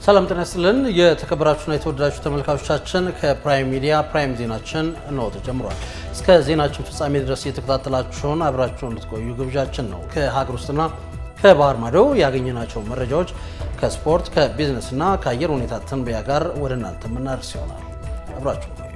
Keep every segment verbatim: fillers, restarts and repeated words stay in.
ሰላም ጤና ይስጥልን የተከበራችሁና የተወደዳችሁ ተመልካቾቻችን ከፕራይም ሚዲያ ፕራይም ዜናችን ነው ተጀምሯል እስከ ዜናችን ፍጻሜ ድረስ እየተከታተላችሁን አብራችሁን እንድትቆዩ ግብዣችን ነው ከሀገር ውስጥና ከባህር ማዶ ያገኘናቸው መረጃዎች ከስፖርት ከቢዝነስና ከአየር ሁኔታ ትንበያ ጋር ወደ እናንተ ምናርስ ይሆናል አብራችሁን ቆዩ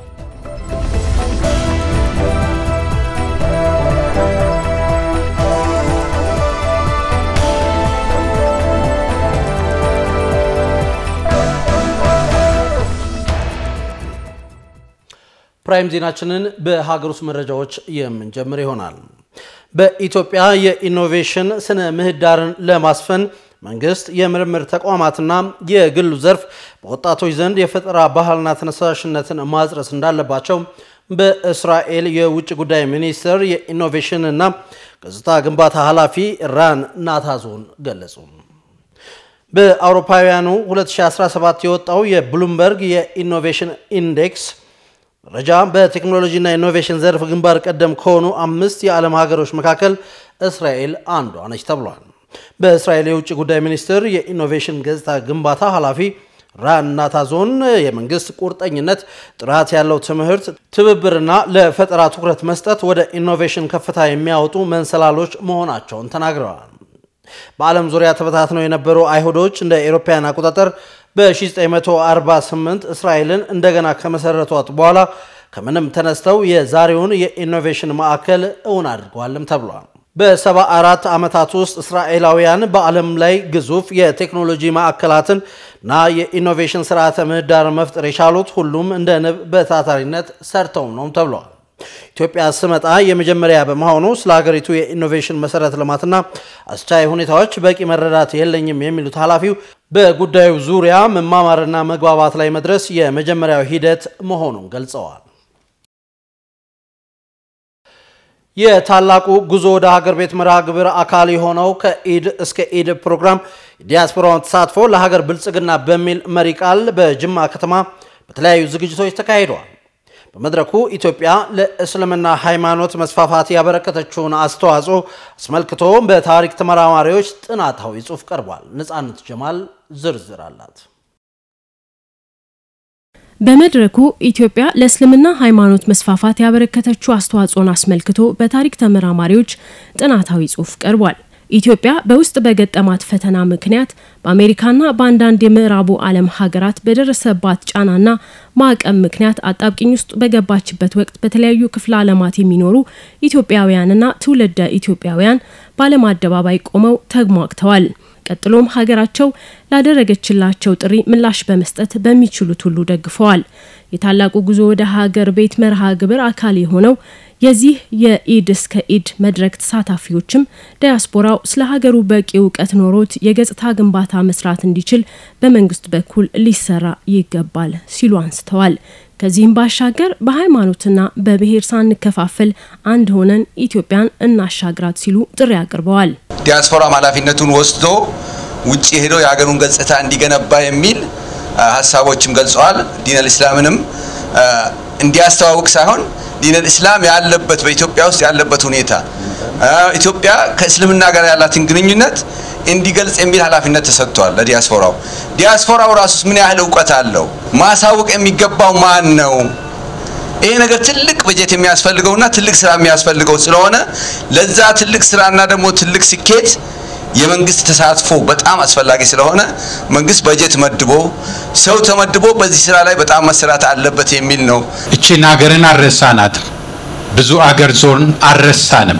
ፕራይም ዜናችንን በሀገር ውስጥ መረጃዎች የምንጀምር ይሆናል በኢትዮጵያ የኢኖቬሽን ስነ ምህዳርን ለማስፈን መንግስት የምርምር ተቋማትና የግሉ ዘርፍ በወጣቶች ዘንድ የፈጠራ ባህልና ተነሳሽነትን ማጽረስ እንዳለባቸው በእስራኤል የውጭ ጉዳይ ሚኒስትር የኢኖቬሽንና ገጽታ ግንባታ ኃላፊ ራን ናታዞን ገለጹ በአውሮፓውያኑ ሁለት ሺህ አስራ ሰባት የወጣው የብሉምበርግ የኢኖቬሽን ኢንዴክስ ረጃ በቴክኖሎጂና ኢኖቬሽን ዘርፍ ግንባር ቀደም ከሆኑ አምስት የዓለም ሀገሮች መካከል እስራኤል አንዷ ነች ተብሏል በእስራኤል የውጭ ጉዳይ ሚኒስትር የኢኖቬሽን ገጽታ ግንባታ ኃላፊ ራን ናታዞን የመንግስት ቁርጠኝነት ጥራት ያለው ትምህርት ትብብርና ለፈጠራ ትኩረት መስጠት ወደ ኢኖቬሽን ከፍታ የሚያወጡ መንሰላሎች መሆናቸውን ተናግረዋል በዓለም ዙሪያ ተበታትነው የነበሩ አይሁዶች እንደ አውሮፓውያን አቆጣጠር በ1948 እስራኤልን እንደገና ከመሰረቷት በኋላ ከምንም ተነስተው የዛሬውን የኢኖቬሽን ማዕከል እውን አድርገዋልም ተብሏል በሰባ አራት ዓመታት ውስጥ እስራኤላውያን በዓለም ላይ ግዙፍ የቴክኖሎጂ ማዕከላትን እና የኢኖቬሽን ስርዓተ ምህዳር መፍጠር የቻሉት ሁሉም እንደ ንብ በታታሪነት ሰርተው ነው ተብሏል ኢትዮጵያ ስመጣ የመጀመሪያ በመሆኑ ስለ ሀገሪቱ የኢኖቬሽን መሰረት ልማትና አስቻይ ሁኔታዎች በቂ መረዳት የለኝም የሚሉት ኃላፊው በጉዳዩ ዙሪያ መማማርና መግባባት ላይ መድረስ የመጀመሪያው ሂደት መሆኑን ገልጸዋል የታላቁ ጉዞ ወደ ሀገር ቤት መርሃ ግብር አካል የሆነው ከኢድ እስከ ኢድ ፕሮግራም ዲያስፖራውን ተሳትፎ ለሀገር ብልጽግና በሚል መሪ ቃል በጅማ ከተማ በተለያዩ ዝግጅቶች ተካሂደዋል በመድረኩ ኢትዮጵያ ለእስልምና ሃይማኖት መስፋፋት ያበረከተችውን አስተዋጽኦ አስመልክቶ በታሪክ ተመራማሪዎች ጥናታዊ ጽሑፍ ቀርቧል ነጻነት ጀማል ዝርዝር አላት በመድረኩ ኢትዮጵያ ለእስልምና ሃይማኖት መስፋፋት ያበረከተችው አስተዋጽኦን አስመልክቶ በታሪክ ተመራማሪዎች ጥናታዊ ጽሑፍ ቀርቧል ኢትዮጵያ በውስጥ በገጠማት ፈተና ምክንያት በአሜሪካና በአንዳንድ የምዕራቡ ዓለም ሀገራት በደረሰባት ጫናና ማዕቀብ ምክንያት አጣብቂኝ ውስጥ በገባችበት ወቅት በተለያዩ ክፍለ ዓለማት የሚኖሩ ኢትዮጵያውያንና ትውልደ ኢትዮጵያውያን በዓለም አደባባይ ቆመው ተግሟግተዋል ቀጥሎም ሀገራቸው ላደረገችላቸው ጥሪ ምላሽ በመስጠት በሚችሉት ሁሉ ደግፈዋል የታላቁ ጉዞ ወደ ሀገር ቤት መርሃ ግብር አካል የሆነው የዚህ የኢድ እስከ ኢድ መድረክ ተሳታፊዎችም ዲያስፖራው ስለ ሀገሩ በቂ ዕውቀት ኖሮት የገጽታ ግንባታ መስራት እንዲችል በመንግስት በኩል ሊሰራ ይገባል ሲሉ አንስተዋል ከዚህም ባሻገር በሃይማኖትና በብሔር ሳንከፋፈል አንድ ሆነን ኢትዮጵያን እናሻግራት ሲሉ ጥሪ አቅርበዋል ዲያስፖራ ኃላፊነቱን ወስዶ ውጪ ሄዶ የሀገሩን ገጽታ እንዲገነባ የሚል ሐሳቦችም ገልጸዋል ዲነል እስላምንም እንዲያስተዋውቅ ሳይሆን ዲነል እስላም ያለበት በኢትዮጵያ ውስጥ ያለበት ሁኔታ ኢትዮጵያ ከእስልምና ጋር ያላትን ግንኙነት እንዲገልጽ የሚል ኃላፊነት ተሰጥቷል ለዲያስፖራው ዲያስፖራው ራሱስ ምን ያህል ዕውቀት አለው ማሳወቅ የሚገባው ማን ነው ይሄ ነገር ትልቅ በጀት የሚያስፈልገውና ትልቅ ስራ የሚያስፈልገው ስለሆነ ለዛ ትልቅ ስራና ደግሞ ትልቅ ስኬት የመንግስት ተሳትፎ በጣም አስፈላጊ ስለሆነ መንግስት በጀት መድቦ ሰው ተመድቦ በዚህ ስራ ላይ በጣም መስራት አለበት የሚል ነው እቺን ሀገርን አረሳናት ብዙ አገር ዞርን አረሳንም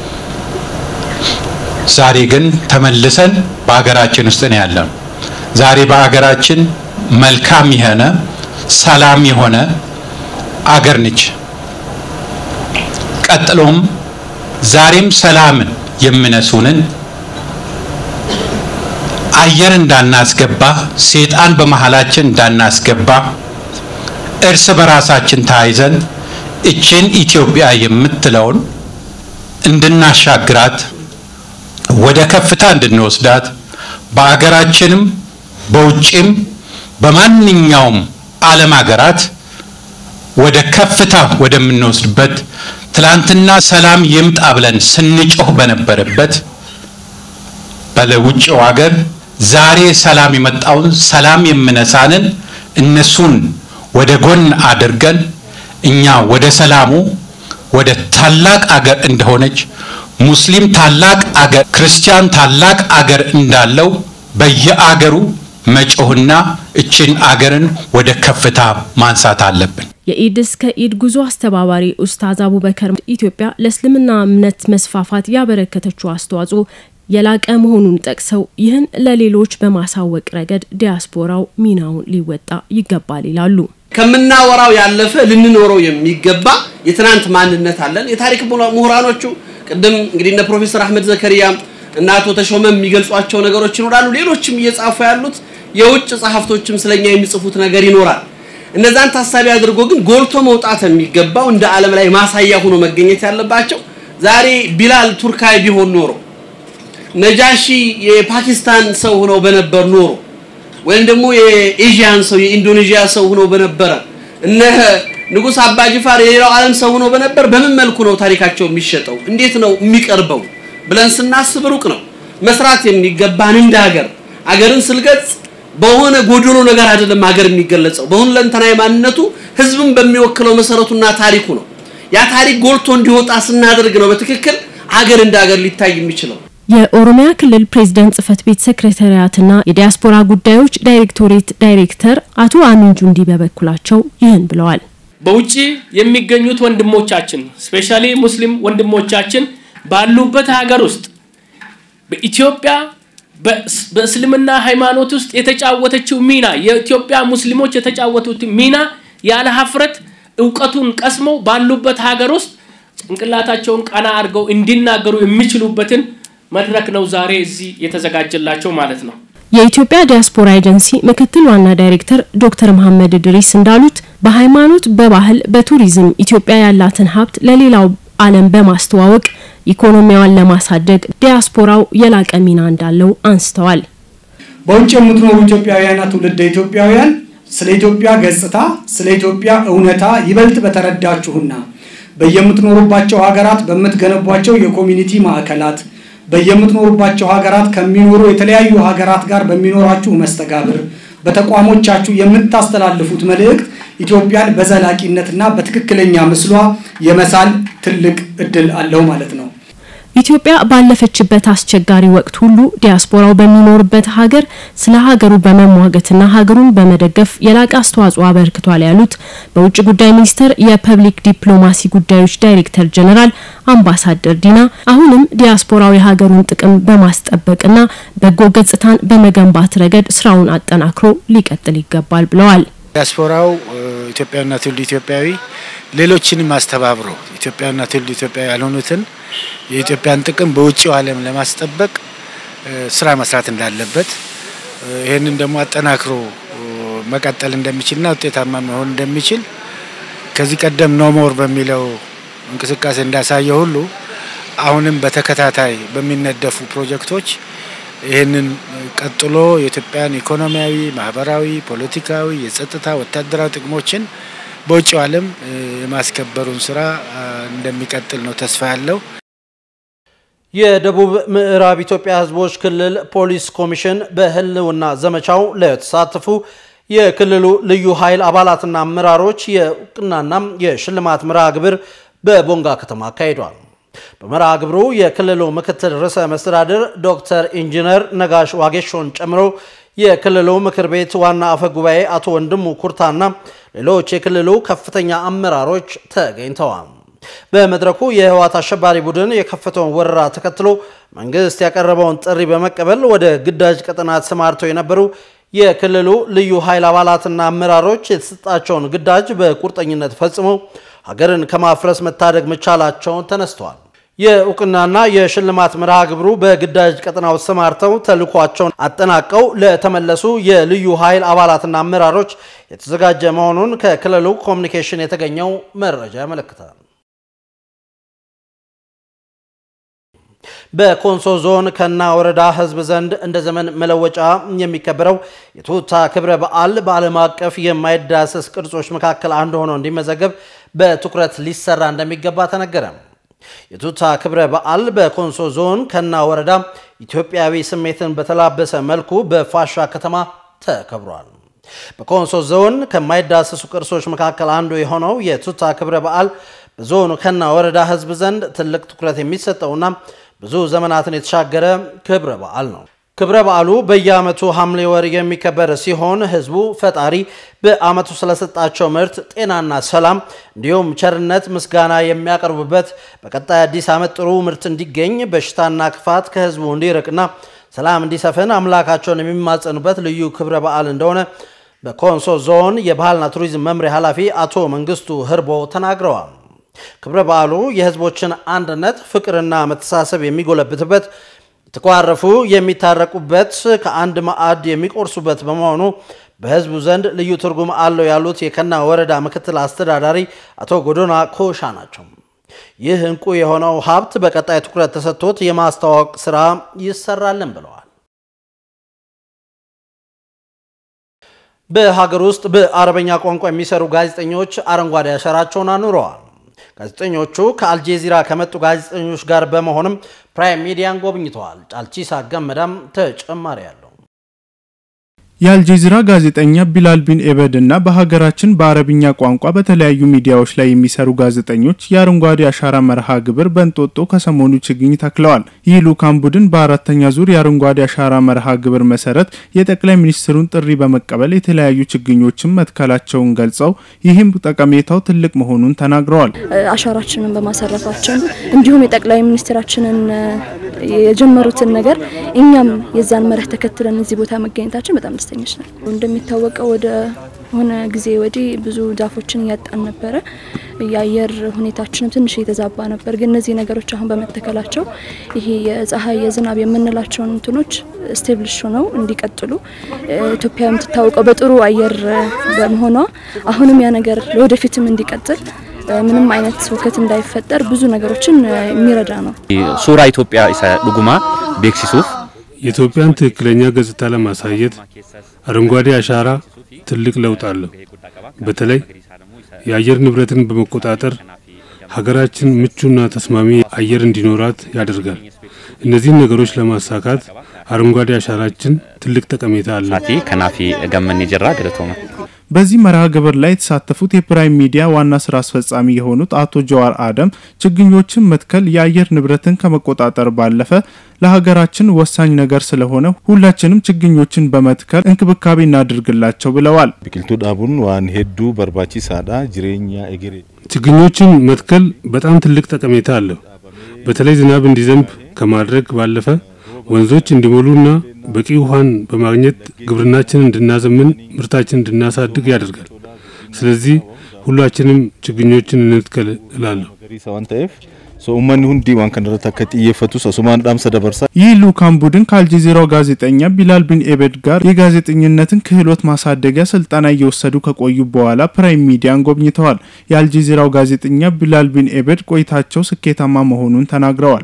ዛሬ ግን ተመልሰን በአገራችን ውስጥ ነው ያለው ዛሬ በአገራችን መልካም የሆነ ሰላም የሆነ አገር ነች ቀጥሎም ዛሬም ሰላምን የምነሱንን አየር እንዳናስገባ ሰይጣን በመሐላችን እንዳናስገባ እርስ በራሳችን ታይዘን እቺን ኢትዮጵያ የምትለውን እንድናሻግራት ወደ ከፍታ እንድንወስዳት በአገራችንም በውጪም በማንኛውም ዓለም ሀገራት ወደ ከፍታ ወደምንወስድበት ትላንትና ሰላም ይምጣ ብለን ስንጮህ በነበረበት በለውጭው ሀገር ዛሬ ሰላም የመጣውን ሰላም የምነሳንን እነሱን ወደ ጎን አድርገን እኛ ወደ ሰላሙ ወደ ታላቅ አገር እንደሆነች ሙስሊም ታላቅ አገር ክርስቲያን ታላቅ አገር እንዳለው በየአገሩ መጮህና እችን አገርን ወደ ከፍታ ማንሳት አለብን። የኢድ እስከ ኢድ ጉዞ አስተባባሪ ኡስታዝ አቡበከር ኢትዮጵያ ለእስልምና እምነት መስፋፋት ያበረከተችው አስተዋጽኦ የላቀ መሆኑን ጠቅሰው ይህን ለሌሎች በማሳወቅ ረገድ ዲያስፖራው ሚናውን ሊወጣ ይገባል ይላሉ። ከምናወራው ያለፈ ልንኖረው የሚገባ የትናንት ማንነት አለን። የታሪክ ምሁራኖቹ ቀደም እንግዲህ እነ ፕሮፌሰር አህመድ ዘከሪያ እና አቶ ተሾመ የሚገልጿቸው ነገሮች ይኖራሉ። ሌሎችም እየጻፉ ያሉት የውጭ ጸሐፍቶችም ስለኛ የሚጽፉት ነገር ይኖራል። እነዛን ታሳቢ አድርጎ ግን ጎልቶ መውጣት የሚገባው እንደ ዓለም ላይ ማሳያ ሆኖ መገኘት ያለባቸው ዛሬ ቢላል ቱርካይ ቢሆን ኖሮ ነጃሺ የፓኪስታን ሰው ሆኖ በነበር ኖሮ ወይም ደግሞ የኤዥያን ሰው የኢንዶኔዥያ ሰው ሆኖ በነበረ እነ ንጉስ አባጅፋር የሌላው ዓለም ሰው ሆኖ በነበር በምን መልኩ ነው ታሪካቸው የሚሸጠው እንዴት ነው የሚቀርበው ብለን ስናስብ ሩቅ ነው መስራት የሚገባን እንደ ሀገር ሀገርን ስልገጽ በሆነ ጎዶሎ ነገር አይደለም ሀገር የሚገለጸው በሁሉ ለንተናይ ማንነቱ ህዝብን በሚወክለው መሰረቱና ታሪኩ ነው ያ ታሪክ ጎልቶ እንዲወጣ ስናደርግ ነው በትክክል ሀገር እንደ ሀገር ሊታይ የሚችለው። የኦሮሚያ ክልል ፕሬዝዳንት ጽፈት ቤት ሴክሬታሪያትና የዲያስፖራ ጉዳዮች ዳይሬክቶሬት ዳይሬክተር አቶ አሚን ጁንዲ በበኩላቸው ይህን ብለዋል። በውጪ የሚገኙት ወንድሞቻችን ስፔሻሊ ሙስሊም ወንድሞቻችን ባሉበት ሀገር ውስጥ በኢትዮጵያ በእስልምና ሃይማኖት ውስጥ የተጫወተችው ሚና የኢትዮጵያ ሙስሊሞች የተጫወቱት ሚና ያለ ሀፍረት ዕውቀቱን ቀስመው ባሉበት ሀገር ውስጥ ጭንቅላታቸውን ቀና አድርገው እንዲናገሩ የሚችሉበትን መድረክ ነው ዛሬ እዚህ የተዘጋጀላቸው ማለት ነው። የኢትዮጵያ ዲያስፖራ ኤጀንሲ ምክትል ዋና ዳይሬክተር ዶክተር መሐመድ ድሪስ እንዳሉት በሃይማኖት በባህል በቱሪዝም ኢትዮጵያ ያላትን ሀብት ለሌላው ዓለም በማስተዋወቅ ኢኮኖሚያውን ለማሳደግ ዲያስፖራው የላቀ ሚና እንዳለው አንስተዋል። በውጭ የምትኖሩ ኢትዮጵያውያንና ትውልደ ኢትዮጵያውያን ስለ ኢትዮጵያ ገጽታ ስለ ኢትዮጵያ እውነታ ይበልጥ በተረዳችሁና በየምትኖሩባቸው ሀገራት በመትገነቧቸው የኮሚኒቲ ማዕከላት በየምትኖሩባቸው ሀገራት ከሚኖሩ የተለያዩ ሀገራት ጋር በሚኖራችሁ መስተጋብር በተቋሞቻችሁ የምታስተላልፉት መልእክት ኢትዮጵያን በዘላቂነትና በትክክለኛ ምስሏ የመሳል ትልቅ እድል አለው ማለት ነው። ኢትዮጵያ ባለፈችበት አስቸጋሪ ወቅት ሁሉ ዲያስፖራው በሚኖርበት ሀገር ስለ ሀገሩ በመሟገትና ሀገሩን በመደገፍ የላቀ አስተዋጽኦ አበርክቷል ያሉት በውጭ ጉዳይ ሚኒስቴር የፐብሊክ ዲፕሎማሲ ጉዳዮች ዳይሬክተር ጀነራል አምባሳደር ዲና አሁንም ዲያስፖራው የሀገሩን ጥቅም በማስጠበቅና በጎ ገጽታን በመገንባት ረገድ ስራውን አጠናክሮ ሊቀጥል ይገባል ብለዋል። ዲያስፖራው ኢትዮጵያና ትውልደ ኢትዮጵያዊ ሌሎችንም አስተባብሮ ኢትዮጵያና ትውልደ ኢትዮጵያዊ ያልሆኑትን የኢትዮጵያን ጥቅም በውጪው ዓለም ለማስጠበቅ ስራ መስራት እንዳለበት ይሄንን ደግሞ አጠናክሮ መቀጠል እንደሚችልና ውጤታማ መሆን እንደሚችል ከዚህ ቀደም ኖ ሞር በሚለው እንቅስቃሴ እንዳሳየው ሁሉ አሁንም በተከታታይ በሚነደፉ ፕሮጀክቶች ይሄንን ቀጥሎ የኢትዮጵያን ኢኮኖሚያዊ ማህበራዊ ፖለቲካዊ የጸጥታ ወታደራዊ ጥቅሞችን በውጪው ዓለም የማስከበሩን ስራ እንደሚቀጥል ነው ተስፋ ያለው። የደቡብ ምዕራብ ኢትዮጵያ ህዝቦች ክልል ፖሊስ ኮሚሽን በህልውና ዘመቻው ለተሳተፉ የክልሉ ልዩ ኃይል አባላትና አመራሮች የእውቅናና የሽልማት መርሃ ግብር በቦንጋ ከተማ አካሂዷል። በመርሃ ግብሩ የክልሉ ምክትል ርዕሰ መስተዳድር ዶክተር ኢንጂነር ነጋሽ ዋጌሾን ጨምሮ የክልሉ ምክር ቤት ዋና አፈ ጉባኤ አቶ ወንድሙ ኩርታና ሌሎች የክልሉ ከፍተኛ አመራሮች ተገኝተዋል። በመድረኩ የህወሓት አሸባሪ ቡድን የከፈተውን ወረራ ተከትሎ መንግስት ያቀረበውን ጥሪ በመቀበል ወደ ግዳጅ ቀጠና ተሰማርተው የነበሩ የክልሉ ልዩ ኃይል አባላትና አመራሮች የተሰጣቸውን ግዳጅ በቁርጠኝነት ፈጽመው ሀገርን ከማፍረስ መታደግ መቻላቸውን ተነስተዋል። የእውቅናና የሽልማት መርሃ ግብሩ በግዳጅ ቀጠናው ተሰማርተው ተልኳቸውን አጠናቀው ለተመለሱ የልዩ ኃይል አባላትና አመራሮች የተዘጋጀ መሆኑን ከክልሉ ኮሙኒኬሽን የተገኘው መረጃ ያመለክታል። በኮንሶ ዞን ከና ወረዳ ህዝብ ዘንድ እንደ ዘመን መለወጫ የሚከበረው የቱታ ክብረ በዓል በዓለም አቀፍ የማይዳሰስ ቅርጾች መካከል አንዱ ሆኖ እንዲመዘገብ በትኩረት ሊሰራ እንደሚገባ ተነገረ። የቱታ ክብረ በዓል በኮንሶ ዞን ከና ወረዳ ኢትዮጵያዊ ስሜትን በተላበሰ መልኩ በፋሻ ከተማ ተከብሯል። በኮንሶ ዞን ከማይዳሰሱ ቅርሶች መካከል አንዱ የሆነው የቱታ ክብረ በዓል በዞኑ ከና ወረዳ ህዝብ ዘንድ ትልቅ ትኩረት የሚሰጠውና ብዙ ዘመናትን የተሻገረ ክብረ በዓል ነው። ክብረ በዓሉ በየዓመቱ ሐምሌ ወር የሚከበር ሲሆን ህዝቡ ፈጣሪ በዓመቱ ስለሰጣቸው ምርት ጤናና ሰላም እንዲሁም ቸርነት ምስጋና የሚያቀርቡበት በቀጣይ አዲስ ዓመት ጥሩ ምርት እንዲገኝ በሽታና ክፋት ከህዝቡ እንዲርቅና ሰላም እንዲሰፍን አምላካቸውን የሚማጸኑበት ልዩ ክብረ በዓል እንደሆነ በኮንሶ ዞን የባህልና ቱሪዝም መምሪያ ኃላፊ አቶ መንግስቱ ህርቦ ተናግረዋል። ክብረ በዓሉ የህዝቦችን አንድነት ፍቅርና መተሳሰብ የሚጎለብትበት ተቋረፉ የሚታረቁበት ከአንድ ማዕድ የሚቆርሱበት በመሆኑ በህዝቡ ዘንድ ልዩ ትርጉም አለው ያሉት የከና ወረዳ ምክትል አስተዳዳሪ አቶ ጎዶና ኮሻ ናቸው። ይህ እንቁ የሆነው ሀብት በቀጣይ ትኩረት ተሰጥቶት የማስተዋወቅ ስራ ይሰራልን ብለዋል። በሀገር ውስጥ በአረበኛ ቋንቋ የሚሰሩ ጋዜጠኞች አረንጓዴ አሻራቸውን አኑረዋል። ጋዜጠኞቹ ከአልጄዚራ ከመጡ ጋዜጠኞች ጋር በመሆንም ፕራይም ሚዲያን ጎብኝተዋል። ጫልቺሳ ገመዳም ተጨማሪ ያለው የአልጄዚራ ጋዜጠኛ ቢላል ቢን ኤበድ እና በሀገራችን በአረብኛ ቋንቋ በተለያዩ ሚዲያዎች ላይ የሚሰሩ ጋዜጠኞች የአረንጓዴ አሻራ መርሃ ግብር በእንጦጦ ከሰሞኑ ችግኝ ተክለዋል። ይህ ልኡካን ቡድን በአራተኛ ዙር የአረንጓዴ አሻራ መርሃ ግብር መሰረት የጠቅላይ ሚኒስትሩን ጥሪ በመቀበል የተለያዩ ችግኞችን መትከላቸውን ገልጸው ይህም ጠቀሜታው ትልቅ መሆኑን ተናግረዋል። አሻራችንን በማሰረፋችን እንዲሁም የጠቅላይ ሚኒስትራችንን የጀመሩትን ነገር እኛም የዛን መርህ ተከትለን እዚህ ቦታ መገኘታችን በጣም ደስተኞች ነን። እንደሚታወቀው ወደ ሆነ ጊዜ ወዲህ ብዙ ዛፎችን ያጣን ነበር። የአየር ሁኔታችንም ትንሽ የተዛባ ነበር። ግን እነዚህ ነገሮች አሁን በመተከላቸው ይሄ የፀሐይ የዝናብ የምንላቸው እንትኖች ስቴብልሽ ሆነው እንዲቀጥሉ ኢትዮጵያ የምትታወቀው በጥሩ አየር በመሆኗ አሁንም ያ ነገር ወደፊትም እንዲቀጥል ምንም አይነት ውከት እንዳይፈጠር ብዙ ነገሮችን የሚረዳ ነው። ሱራ ኢትዮጵያ ኢሳ ዱጉማ ቤክሲሱፍ የኢትዮጵያን ትክክለኛ ገጽታ ለማሳየት አረንጓዴ አሻራ ትልቅ ለውጥ አለው። በተለይ የአየር ንብረትን በመቆጣጠር ሀገራችን ምቹና ተስማሚ አየር እንዲኖራት ያደርጋል። እነዚህ ነገሮች ለማሳካት አረንጓዴ አሻራችን ትልቅ ጠቀሜታ አለው። ሳቲ ከናፊ ገመን ይጀራ ገደቶማ በዚህ መርሃ ግብር ላይ የተሳተፉት የፕራይም ሚዲያ ዋና ስራ አስፈጻሚ የሆኑት አቶ ጀዋር አደም ችግኞችን መትከል የአየር ንብረትን ከመቆጣጠር ባለፈ ለሀገራችን ወሳኝ ነገር ስለሆነ ሁላችንም ችግኞችን በመትከል እንክብካቤ እናድርግላቸው ብለዋል። ቢቅልቱ ዳቡን ዋን ሄዱ በርባቺሳዳ ጅሬኛ እግሬ ችግኞችን መትከል በጣም ትልቅ ጠቀሜታ አለው። በተለይ ዝናብ እንዲዘንብ ከማድረግ ባለፈ ወንዞች እንዲሞሉና በቂ ውሃን በማግኘት ግብርናችንን እንድናዘምን ምርታችንን እንድናሳድግ ያደርጋል። ስለዚህ ሁላችንም ችግኞችን እንትከል እላለሁ። ሶማን ሁንዲ ዋን ከነረታ ከጥየፈቱ ሶማን ዳም ሰደበርሳ ይህ ልኡካን ቡድን ከአልጄዚራው ጋዜጠኛ ቢላል ቢን ኤበድ ጋር የጋዜጠኝነትን ክህሎት ማሳደጊያ ስልጠና እየወሰዱ ከቆዩ በኋላ ፕራይም ሚዲያን ጎብኝተዋል። የአልጄዚራው ጋዜጠኛ ቢላል ቢን ኤበድ ቆይታቸው ስኬታማ መሆኑን ተናግረዋል።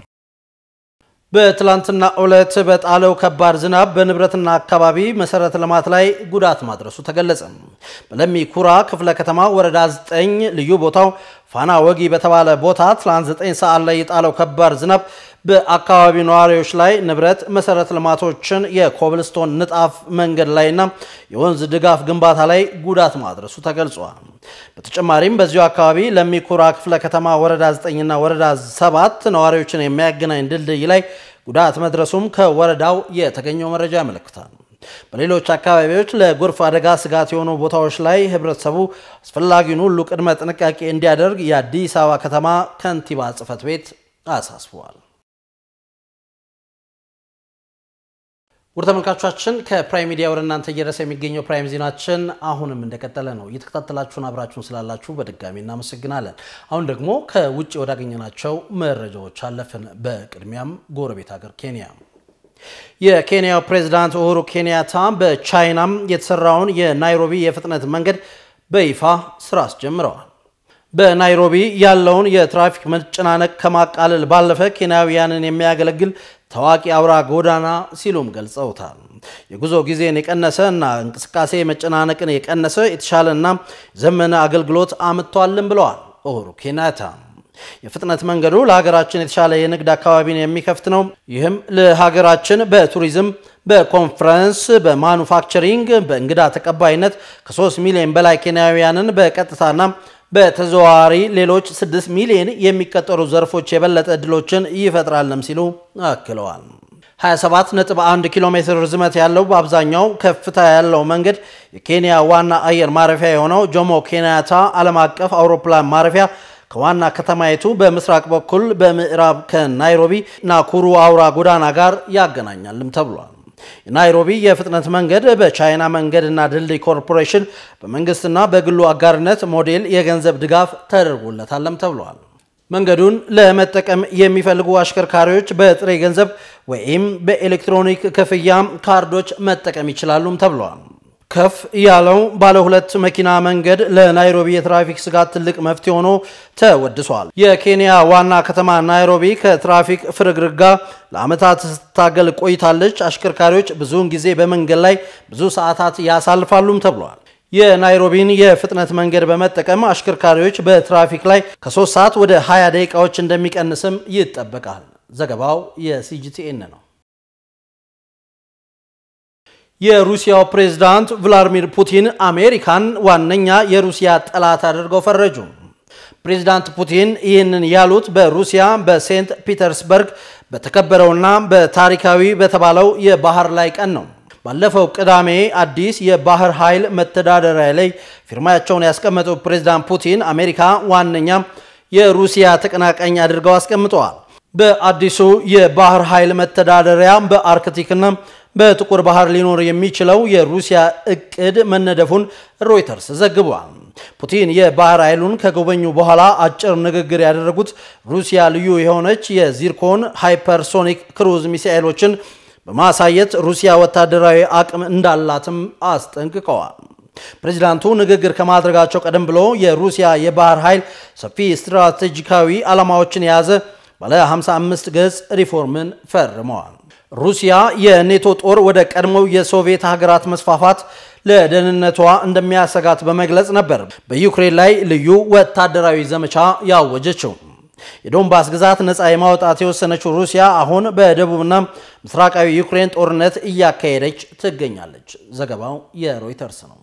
በትላንትና ዕለት በጣለው ከባድ ዝናብ በንብረትና አካባቢ መሰረተ ልማት ላይ ጉዳት ማድረሱ ተገለጸ። በለሚ ኩራ ክፍለ ከተማ ወረዳ ዘጠኝ ልዩ ቦታው ፋና ወጊ በተባለ ቦታ ትላንት ዘጠኝ ሰዓት ላይ የጣለው ከባድ ዝናብ በአካባቢ ነዋሪዎች ላይ ንብረት መሰረተ ልማቶችን የኮብልስቶን ንጣፍ መንገድ ላይና የወንዝ ድጋፍ ግንባታ ላይ ጉዳት ማድረሱ ተገልጿል። በተጨማሪም በዚሁ አካባቢ ለሚኩራ ክፍለ ከተማ ወረዳ ዘጠኝ እና ወረዳ ሰባት ነዋሪዎችን የሚያገናኝ ድልድይ ላይ ጉዳት መድረሱም ከወረዳው የተገኘው መረጃ ያመለክታል። በሌሎች አካባቢዎች ለጎርፍ አደጋ ስጋት የሆኑ ቦታዎች ላይ ህብረተሰቡ አስፈላጊውን ሁሉ ቅድመ ጥንቃቄ እንዲያደርግ የአዲስ አበባ ከተማ ከንቲባ ጽሕፈት ቤት አሳስቧል። ውድ ተመልካቾቻችን ከፕራይም ሚዲያ ወደ እናንተ እየደረሰ የሚገኘው ፕራይም ዜናችን አሁንም እንደቀጠለ ነው። እየተከታተላችሁን አብራችሁን ስላላችሁ በድጋሚ እናመሰግናለን። አሁን ደግሞ ከውጭ ወዳገኘናቸው መረጃዎች አለፍን። በቅድሚያም ጎረቤት ሀገር ኬንያ የኬንያው ፕሬዝዳንት ኡሁሩ ኬንያታ በቻይናም የተሰራውን የናይሮቢ የፍጥነት መንገድ በይፋ ስራ አስጀምረዋል። በናይሮቢ ያለውን የትራፊክ መጨናነቅ ከማቃለል ባለፈ ኬንያውያንን የሚያገለግል ታዋቂ አውራ ጎዳና ሲሉም ገልጸውታል። የጉዞ ጊዜን የቀነሰና እንቅስቃሴ መጨናነቅን የቀነሰ የተሻለና ዘመነ አገልግሎት አምጥቷልም ብለዋል ኡሁሩ ኬንያታ። የፍጥነት መንገዱ ለሀገራችን የተሻለ የንግድ አካባቢን የሚከፍት ነው። ይህም ለሀገራችን በቱሪዝም፣ በኮንፈረንስ፣ በማኑፋክቸሪንግ፣ በእንግዳ ተቀባይነት ከ3 ሚሊዮን በላይ ኬንያውያንን በቀጥታና በተዘዋዋሪ ሌሎች ስድስት ሚሊዮን የሚቀጠሩ ዘርፎች የበለጠ እድሎችን ይፈጥራልም ሲሉ አክለዋል። ሃያ ሰባት ነጥብ አንድ ኪሎ ሜትር ርዝመት ያለው በአብዛኛው ከፍታ ያለው መንገድ የኬንያ ዋና አየር ማረፊያ የሆነው ጆሞ ኬንያታ ዓለም አቀፍ አውሮፕላን ማረፊያ ከዋና ከተማይቱ በምስራቅ በኩል በምዕራብ ከናይሮቢ ናኩሩ አውራ ጎዳና ጋር ያገናኛልም ተብሏል። የናይሮቢ የፍጥነት መንገድ በቻይና መንገድና ድልድይ ኮርፖሬሽን በመንግስትና በግሉ አጋርነት ሞዴል የገንዘብ ድጋፍ ተደርጎለታልም ተብሏል። መንገዱን ለመጠቀም የሚፈልጉ አሽከርካሪዎች በጥሬ ገንዘብ ወይም በኤሌክትሮኒክ ክፍያ ካርዶች መጠቀም ይችላሉም ተብሏል። ከፍ ያለው ባለ ሁለት መኪና መንገድ ለናይሮቢ የትራፊክ ስጋት ትልቅ መፍትሄ ሆኖ ተወድሷል። የኬንያ ዋና ከተማ ናይሮቢ ከትራፊክ ፍርግርግ ጋር ለዓመታት ስትታገል ቆይታለች። አሽከርካሪዎች ብዙውን ጊዜ በመንገድ ላይ ብዙ ሰዓታት ያሳልፋሉም ተብሏል። የናይሮቢን የፍጥነት መንገድ በመጠቀም አሽከርካሪዎች በትራፊክ ላይ ከ3 ሰዓት ወደ ሃያ ደቂቃዎች እንደሚቀንስም ይጠበቃል። ዘገባው የሲጂቲኤን ነው። የሩሲያው ፕሬዝዳንት ቭላድሚር ፑቲን አሜሪካን ዋነኛ የሩሲያ ጠላት አድርገው ፈረጁ። ፕሬዝዳንት ፑቲን ይህንን ያሉት በሩሲያ በሴንት ፒተርስበርግ በተከበረውና በታሪካዊ በተባለው የባህር ላይ ቀን ነው። ባለፈው ቅዳሜ አዲስ የባህር ኃይል መተዳደሪያ ላይ ፊርማቸውን ያስቀመጡት ፕሬዝዳንት ፑቲን አሜሪካ ዋነኛ የሩሲያ ተቀናቃኝ አድርገው አስቀምጠዋል። በአዲሱ የባህር ኃይል መተዳደሪያ በአርክቲክና በጥቁር ባህር ሊኖር የሚችለው የሩሲያ እቅድ መነደፉን ሮይተርስ ዘግቧል። ፑቲን የባህር ኃይሉን ከጎበኙ በኋላ አጭር ንግግር ያደረጉት ሩሲያ ልዩ የሆነች የዚርኮን ሃይፐርሶኒክ ክሩዝ ሚሳኤሎችን በማሳየት ሩሲያ ወታደራዊ አቅም እንዳላትም አስጠንቅቀዋል። ፕሬዝዳንቱ ንግግር ከማድረጋቸው ቀደም ብሎ የሩሲያ የባህር ኃይል ሰፊ ስትራቴጂካዊ ዓላማዎችን የያዘ ባለ ሃምሳ አምስት ገጽ ሪፎርምን ፈርመዋል። ሩሲያ የኔቶ ጦር ወደ ቀድሞው የሶቪየት ሀገራት መስፋፋት ለደህንነቷ እንደሚያሰጋት በመግለጽ ነበር በዩክሬን ላይ ልዩ ወታደራዊ ዘመቻ ያወጀችው። የዶንባስ ግዛት ነፃ የማውጣት የወሰነችው ሩሲያ አሁን በደቡብና ምስራቃዊ ዩክሬን ጦርነት እያካሄደች ትገኛለች። ዘገባው የሮይተርስ ነው።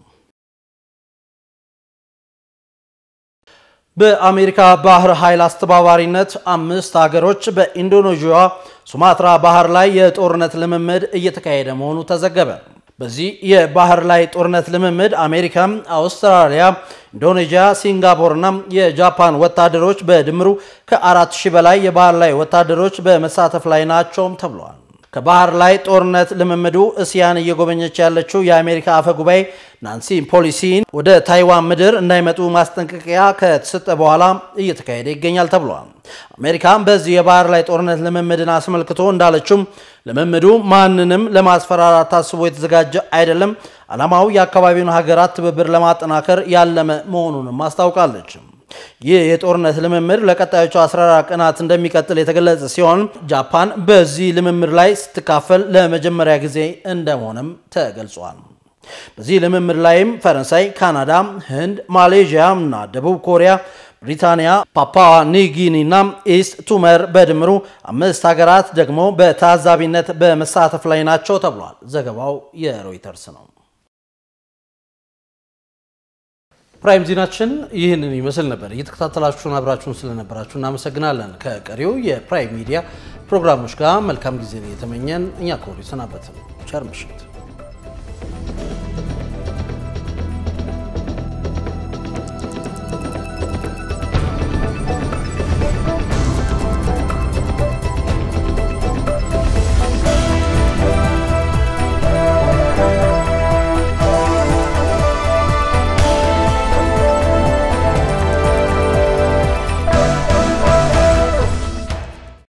በአሜሪካ ባህር ኃይል አስተባባሪነት አምስት ሀገሮች በኢንዶኔዥያ ሱማትራ ባህር ላይ የጦርነት ልምምድ እየተካሄደ መሆኑ ተዘገበ። በዚህ የባህር ላይ ጦርነት ልምምድ አሜሪካ፣ አውስትራሊያ፣ ኢንዶኔዥያ፣ ሲንጋፖርና የጃፓን ወታደሮች በድምሩ ከአራት ሺህ በላይ የባህር ላይ ወታደሮች በመሳተፍ ላይ ናቸውም ተብሏል። ከባህር ላይ ጦርነት ልምምዱ እስያን እየጎበኘች ያለችው የአሜሪካ አፈ ጉባኤ ናንሲ ፔሎሲ ወደ ታይዋን ምድር እንዳይመጡ ማስጠንቀቂያ ከተሰጠ በኋላ እየተካሄደ ይገኛል ተብሏል። አሜሪካም በዚህ የባህር ላይ ጦርነት ልምምድን አስመልክቶ እንዳለችው ልምምዱ ማንንም ለማስፈራራት ታስቦ የተዘጋጀ አይደለም፣ ዓላማው የአካባቢውን ሀገራት ትብብር ለማጠናከር ያለመ መሆኑንም አስታውቃለች። ይህ የጦርነት ልምምድ ለቀጣዮቹ አስራ አራት ቀናት እንደሚቀጥል የተገለጸ ሲሆን ጃፓን በዚህ ልምምድ ላይ ስትካፈል ለመጀመሪያ ጊዜ እንደሆነም ተገልጿል። በዚህ ልምምድ ላይም ፈረንሳይ፣ ካናዳ፣ ህንድ፣ ማሌዥያ እና ደቡብ ኮሪያ፣ ብሪታንያ፣ ፓፑዋ ኒውጊኒና ኢስት ቱመር በድምሩ አምስት ሀገራት ደግሞ በታዛቢነት በመሳተፍ ላይ ናቸው ተብሏል። ዘገባው የሮይተርስ ነው። ፕራይም ዜናችን ይህንን ይመስል ነበር። እየተከታተላችሁን አብራችሁን ስለነበራችሁ እናመሰግናለን። ከቀሪው የፕራይም ሚዲያ ፕሮግራሞች ጋር መልካም ጊዜ እየተመኘን እኛ ከወዲሁ ሰናበትን። ቸር ምሽት።